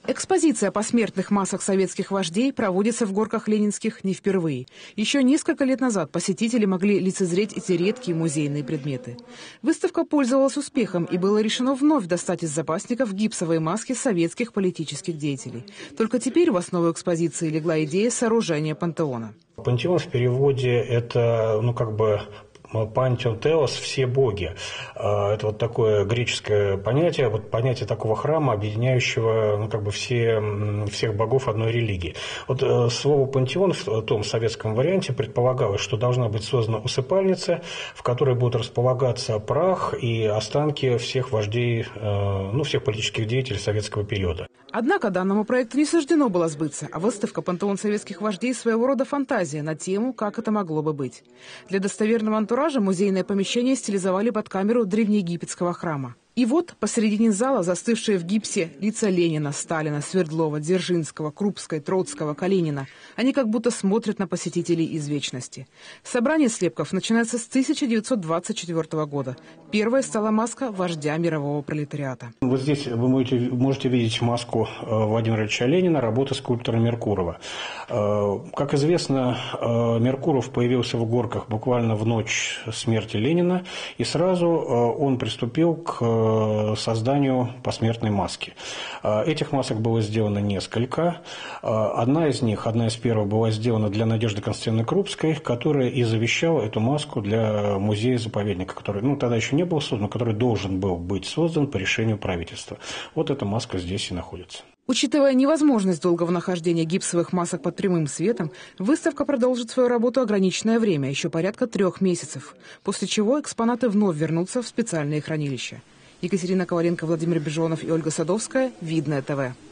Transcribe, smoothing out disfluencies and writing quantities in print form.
Экспозиция посмертных масок советских вождей проводится в Горках Ленинских не впервые. Еще несколько лет назад посетители могли лицезреть эти редкие музейные предметы. Выставка пользовалась успехом, и было решено вновь достать из запасников гипсовые маски советских политических деятелей. Только теперь в основу экспозиции легла идея сооружения пантеона. Пантеон в переводе это, пантеон теос, все боги. Это вот такое греческое понятие, вот понятие такого храма, объединяющего всех богов одной религии. Вот слово пантеон в том советском варианте предполагалось, что должна быть создана усыпальница, в которой будут располагаться прах и останки всех вождей, всех политических деятелей советского периода. Однако данному проекту не суждено было сбыться, а выставка «Пантеон советских вождей» – своего рода фантазия на тему, как это могло бы быть. Для достоверного антуража музейное помещение стилизовали под камеру древнеегипетского храма. И вот посередине зала застывшие в гипсе лица Ленина, Сталина, Свердлова, Дзержинского, Крупской, Троцкого, Калинина. Они как будто смотрят на посетителей из вечности. Собрание слепков начинается с 1924 года. Первой стала маска вождя мирового пролетариата. Вот здесь вы можете видеть маску Владимира Ильича Ленина, работы скульптора Меркурова. Как известно, Меркуров появился в Горках буквально в ночь смерти Ленина, и сразу он приступил к созданию посмертной маски. Этих масок было сделано несколько. Одна из первых была сделана для Надежды Константиновны Крупской, которая и завещала эту маску для музея-заповедника, который тогда еще не был создан, который должен был быть создан по решению правительства. Вот эта маска здесь и находится. Учитывая невозможность долгого нахождения гипсовых масок под прямым светом, выставка продолжит свою работу ограниченное время, еще порядка 3 месяцев, после чего экспонаты вновь вернутся в специальные хранилища. Екатерина Коваленко, Владимир Бежонов и Ольга Садовская. Видное ТВ.